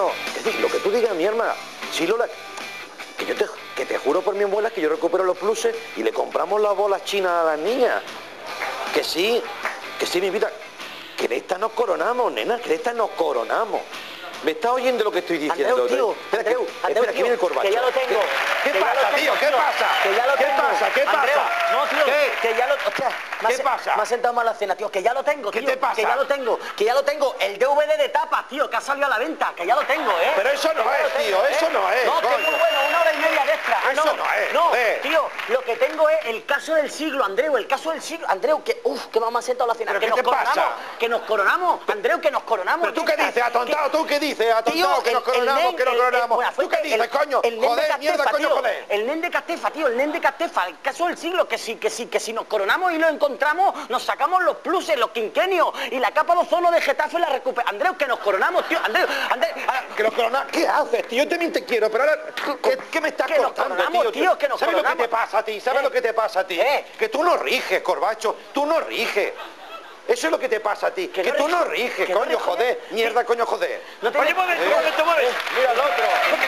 coño, es decir, lo que tú digas, mi hermana, si Lola, que te juro por mi abuela que yo recupero los pluses y le compramos las bolas chinas a las niñas. Que sí, mi vida, que de esta nos coronamos, nena, que de esta nos coronamos. ¿Me estás oyendo lo que estoy diciendo? Andreu, tío, espera, que viene el corbacho. Que ya lo tengo. ¿Qué pasa, tío? ¿Qué pasa? Que ya lo tengo. ¿Qué pasa? Andreu, no, tío, ¿Qué? que ya lo... Hostia, ¿Qué pasa? Me ha sentado mal la cena, tío, que ya lo tengo, ¿Qué tío. te pasa? Que ya lo tengo, que ya lo tengo. El DVD de tapas, tío, que ha salido a la venta, que ya lo tengo, ¿eh? Pero eso no es, tío, eso no es, No, coño. tengo, bueno, 1 hora y media de extra. Eso no es, No, joder. tío, lo que tengo es el caso del siglo, Andreu, el caso del siglo. Andreu, que, que me ha sentado la cena. ¿Pero que qué nos te pasa? coronamos, que nos coronamos. Andreu, que nos coronamos. ¿Pero tú qué dices, atontado? ¿Tú qué dices, atontado? Que nos coronamos, que nos coronamos. ¿Tú qué dices, coño? Joder, mierda, coño, joder. El nen de Castefa, tío, el nen de Castefa, el caso del siglo, que si nos coronamos y lo encontramos, nos sacamos los pluses, los quinquenios y la capa de ozono de Getafe la recupera. Andreu, que nos coronamos, tío, Andreu. Que nos coronamos. ¿Qué haces, tío? Yo también te quiero, pero ahora, ¿qué me estás contando, tío? Que nos ¿Sabes lo que coronamos? te pasa a ti? ¿Sabes lo que te pasa a ti? Que tú no riges, Corbacho, tú no riges. Eso es lo que te pasa a ti, que tú no riges, coño, joder, mierda, coño, joder. Oye, mueve. Mira el otro.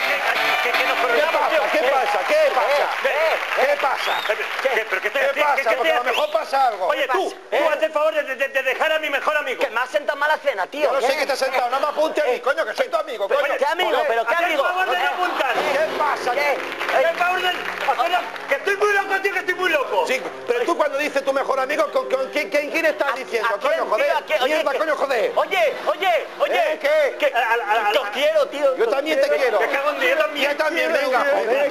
¿Qué pasa? ¿Qué pasa? Porque a lo mejor pasa algo. Oye, tú haz el favor de dejar a mi mejor amigo. Que me has sentado mala cena, tío. Yo no sé que te has sentado, no me apunte a mí, coño, que soy tu amigo, coño. ¿Qué amigo? ¿Pero qué Haz el amigo? favor de no apuntar. ¿Qué pasa? Haz el favor de... Que estoy muy loco, tío, que estoy muy loco. Sí, pero tú cuando dices tu mejor amigo, ¿con quién estás diciendo? Coño, joder. Mierda, coño, joder. Oye. ¿Qué? Te quiero, tío. Yo también te quiero. Me cago en Dios, Yo también, venga, joder.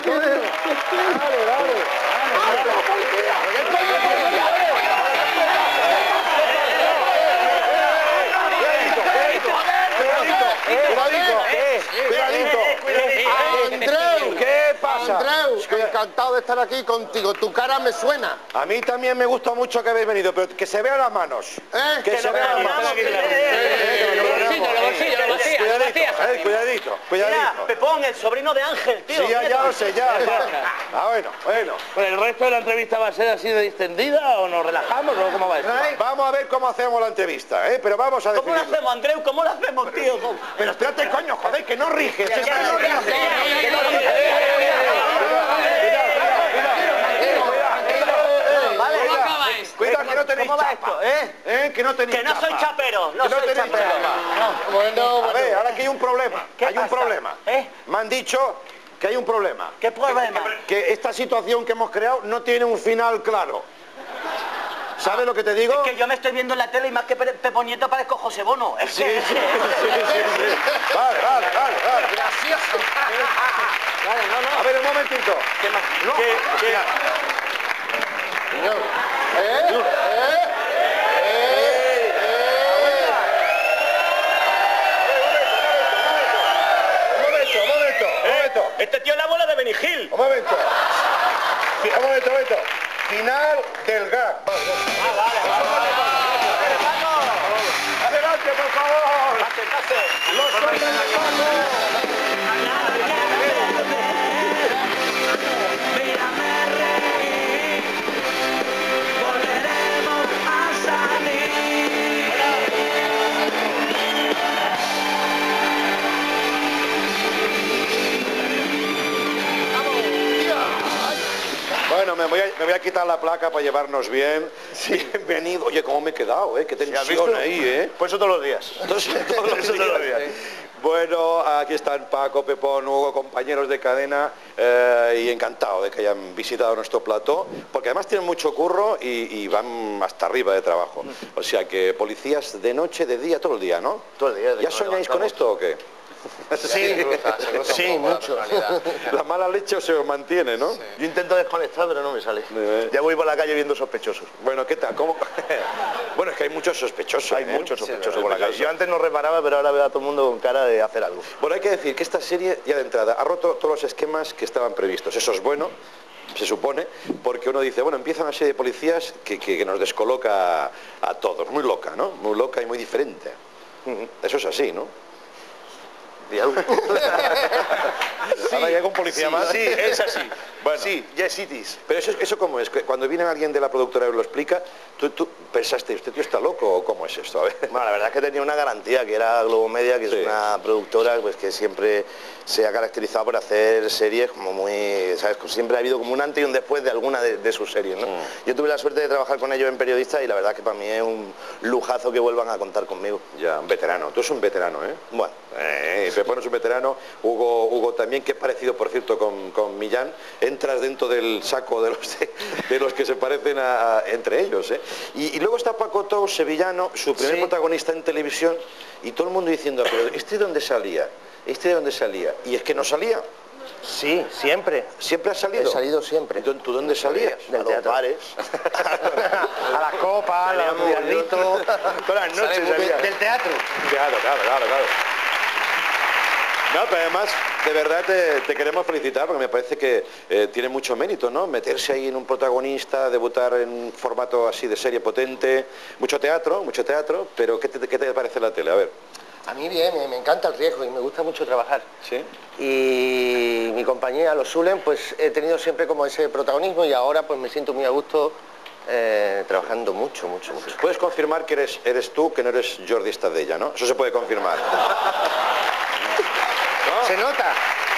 Andreu, ¿Qué pasa? Andreu, encantado de estar aquí contigo. Tu cara me suena. A mí también me gusta mucho que habéis venido, pero que se vean las manos. Que se vean las manos. Cuidadito. Mira, Pepón, el sobrino de Ángel, tío. Sí, ya lo sé, ya. Bueno. Bueno, ¿el resto de la entrevista va a ser así de distendida o nos relajamos o cómo va esto? Vamos a ver cómo hacemos la entrevista, ¿eh? Pero vamos a ¿Cómo lo definirlo. hacemos, Andreu? ¿Cómo lo hacemos, tío? Pero espérate, coño, joder, que no riges. Cuidado, que no tenéis ¿Cómo va chapa. esto, Que no tenéis Que no soy chapa. chapero, no Que no soy tenéis chapero. chapa. Bueno, A ver, ahora que hay un problema. ¿Qué Hay un pasa? problema. Me han dicho que hay un problema. ¿Qué problema? Que esta situación que hemos creado no tiene un final claro. ¿Sabes lo que te digo? Es que yo me estoy viendo en la tele y más que Pepo Nieto parezco José Bono. Es Sí. que... Vale. Gracioso. Vale, no. A ver, un momentito. Un momento. Este tío es la bola de Benigil. Un momento. Final del gag. Adelante, por favor. Los hombres del Paco. Bueno, me voy a quitar la placa para llevarnos bien. Bienvenido. Oye, ¿cómo me he quedado, eh? Qué tensión ahí, eh. Pues eso todos los días. Todos los días. Bueno, aquí están Paco, Pepón, Hugo, compañeros de cadena, y encantado de que hayan visitado nuestro plató, porque además tienen mucho curro y van hasta arriba de trabajo. O sea que policías de noche, de día, todo el día, ¿no? Todo el día. ¿Ya soñáis con esto o qué? Sí, mucho. La mala leche se os mantiene, ¿no? Yo intento desconectar, pero no me sale. Ya voy por la calle viendo sospechosos. Bueno, ¿qué tal? ¿Cómo? Bueno, es que hay muchos sospechosos. Hay muchos sospechosos por la calle. Yo Yo antes no reparaba, pero ahora veo a todo el mundo con cara de hacer algo. Bueno, hay que decir que esta serie, ya de entrada, ha roto todos los esquemas que estaban previstos. Eso es bueno, se supone, porque uno dice, bueno, empieza una serie de policías que nos descoloca a todos. Muy loca, ¿no? Muy loca y muy diferente. Eso es así, ¿no? Sí, Ahora llega un policía más. Sí, es así. Bueno. Sí, yes it is. Pero eso cómo es, cuando viene alguien de la productora y lo explica, tú pensaste, ¿este tío está loco o cómo es esto? A ver. Bueno, la verdad es que tenía una garantía, que era Globo Media, que Sí. es una productora pues, que siempre se ha caracterizado por hacer series como muy, ¿sabes? Siempre ha habido como un antes y un después de alguna de sus series, ¿no? Yo tuve la suerte de trabajar con ellos en Periodistas y la verdad es que para mí es un lujazo que vuelvan a contar conmigo. Ya, un veterano. Tú eres un veterano, ¿eh? Bueno, Te pones un veterano. Hugo también, que es parecido, por cierto, con Millán. Entras dentro del saco de los que se parecen entre ellos, ¿eh? Y luego está Paco Tous, sevillano, su primer protagonista en televisión, y todo el mundo diciendo, pero ¿este de dónde salía? ¿Este de dónde salía? Y es que no salía. Sí, siempre. ¿Siempre has salido? he salido siempre. ¿Tú dónde salías? A los bares. A las copas, a los diarritos. Todas las noches salía. Del teatro. Claro. No, pero además, de verdad te queremos felicitar porque me parece que tiene mucho mérito, ¿no? Meterse ahí en un protagonista, debutar en un formato así de serie potente, mucho teatro, pero ¿qué te parece la tele? A ver. A mí bien, me encanta el riesgo y me gusta mucho trabajar. ¿Sí? Y mi compañía, Los Zulen, pues he tenido siempre como ese protagonismo y ahora pues me siento muy a gusto trabajando mucho. ¿Puedes confirmar que eres tú, que no eres Jordi Estadella, no? Eso se puede confirmar. ¡Se nota!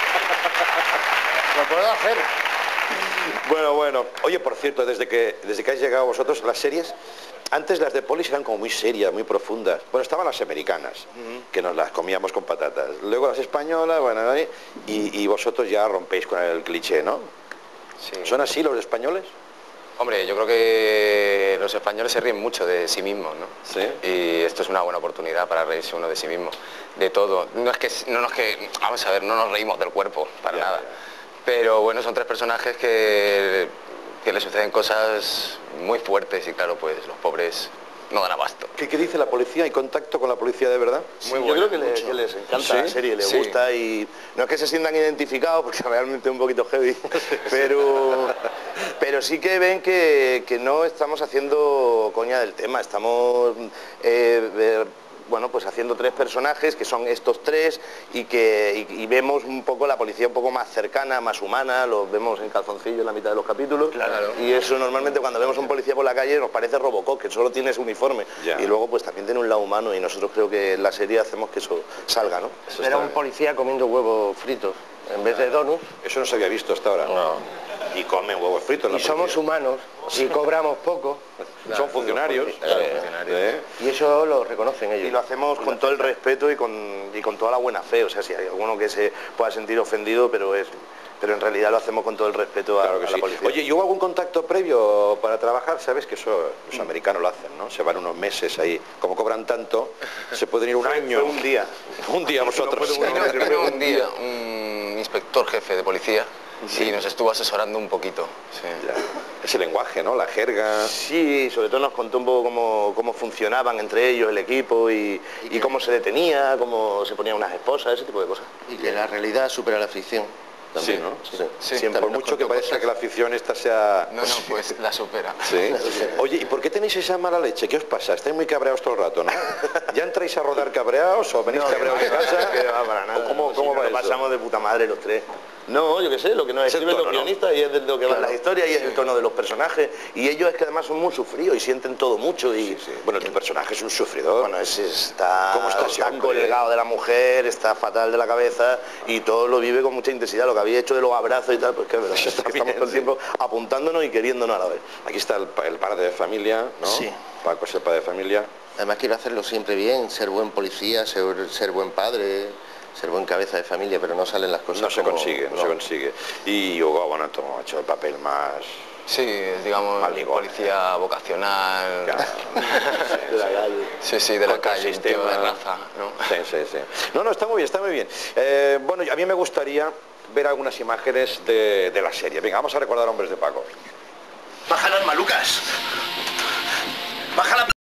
Lo puedo hacer. Bueno. Oye, por cierto, desde que habéis llegado vosotros, las series, antes las de Polis eran como muy serias, muy profundas. Bueno, estaban las americanas, que nos las comíamos con patatas. Luego las españolas, bueno, y vosotros ya rompéis con el cliché, ¿no? Sí. ¿Son así los españoles? Hombre, yo creo que los españoles se ríen mucho de sí mismos, ¿no? Sí. Y esto es una buena oportunidad para reírse uno de sí mismo, de todo. Vamos a ver, no nos reímos del cuerpo, para nada. Pero bueno, son tres personajes que les suceden cosas muy fuertes y claro, pues los pobres no dan abasto. ¿Qué dice la policía? ¿Hay contacto con la policía de verdad? Muy bueno, yo creo que les encanta la serie, les gusta y no es que se sientan identificados porque realmente es un poquito heavy, pero sí que ven que no estamos haciendo coña del tema, estamos bueno, pues haciendo tres personajes que son estos tres y vemos un poco la policía un poco más cercana, más humana, los vemos en calzoncillo en la mitad de los capítulos. Claro. Y eso normalmente cuando vemos a un policía por la calle nos parece Robocop, que solo tiene ese uniforme. Ya. Y luego pues también tiene un lado humano y nosotros creo que en la serie hacemos que eso salga, ¿no? Eso Era un policía comiendo huevos fritos en vez de donuts. Eso no se había visto hasta ahora. No. Y comen huevos fritos en la Y somos policía. humanos y cobramos poco. Son funcionarios. Y eso lo reconocen ellos. Y lo hacemos con todo el respeto y con toda la buena fe, o sea, si hay alguno que se pueda sentir ofendido, pero en realidad lo hacemos con todo el respeto a Claro que la sí. policía. Oye, ¿y hubo algún contacto previo para trabajar? Sabes que eso los americanos lo hacen, ¿no? Se van unos meses ahí. Como cobran tanto, se pueden ir un año. Fue un día. Un día vosotros. Vino un día un inspector jefe de policía y nos estuvo asesorando un poquito. Sí. Ya. Ese lenguaje, ¿no? La jerga. Sí, sobre todo nos contó un poco cómo funcionaban entre ellos el equipo y cómo se detenía, cómo se ponían unas esposas, ese tipo de cosas. Y que la realidad supera la ficción. También, Sí, ¿no? Sí. Siempre, por mucho que parezca que la afición esta sea... No, pues la supera. Sí. Oye, ¿y por qué tenéis esa mala leche? ¿Qué os pasa? Estáis muy cabreados todo el rato, ¿no? ¿Ya entráis a rodar cabreados o venís cabreados de casa? Que va para nada. ¿Cómo Si va nos lo eso? pasamos de puta madre los tres. No, yo qué sé, lo que nos Es el escriben los tono, ¿no? guionistas y es de lo que van las historias y es el tono de los personajes. Y ellos es que además son muy sufridos y sienten todo mucho y... Sí. Bueno, tu personaje es un sufridor. Bueno, está ¿Cómo está ese hombre? colgado de la mujer, está fatal de la cabeza y todo lo vive con mucha intensidad. Lo que había hecho de los abrazos y tal, pues que es verdad, Eso es está que estamos bien, todo el sí. tiempo apuntándonos y queriéndonos a la vez. Aquí está el padre de familia, ¿no? Sí. Paco es el padre de familia. Además quiero hacerlo siempre bien, ser buen policía, ser buen padre, ser buen cabeza de familia, pero no salen las cosas No se como- consigue, no se consigue. Y Hugo, bueno, ha hecho el papel más... Sí, es, digamos, Maligón. policía vocacional. Claro. De la calle. Sí, de la Contra el calle, un tío sistema. de raza, ¿no? Sí. No, está muy bien, está muy bien. Bueno, a mí me gustaría ver algunas imágenes de la serie. Venga, vamos a recordar Hombres de Paco. Baja las malucas. Baja la